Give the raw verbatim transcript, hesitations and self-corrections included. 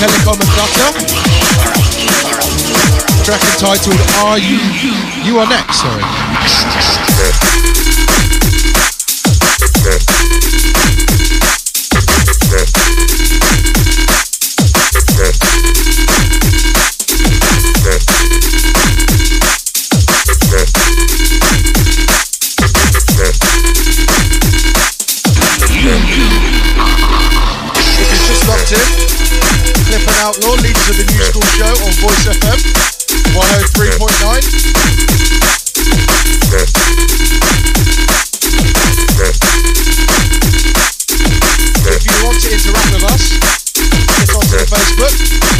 Telekom and Dutta. Track entitled Are You? You Are Next, sorry. If it's just locked in, Clip and Outlaw, leaders of the New School Show on Voice F M, one oh three point nine. If you want to interact with us, get onto the Facebook.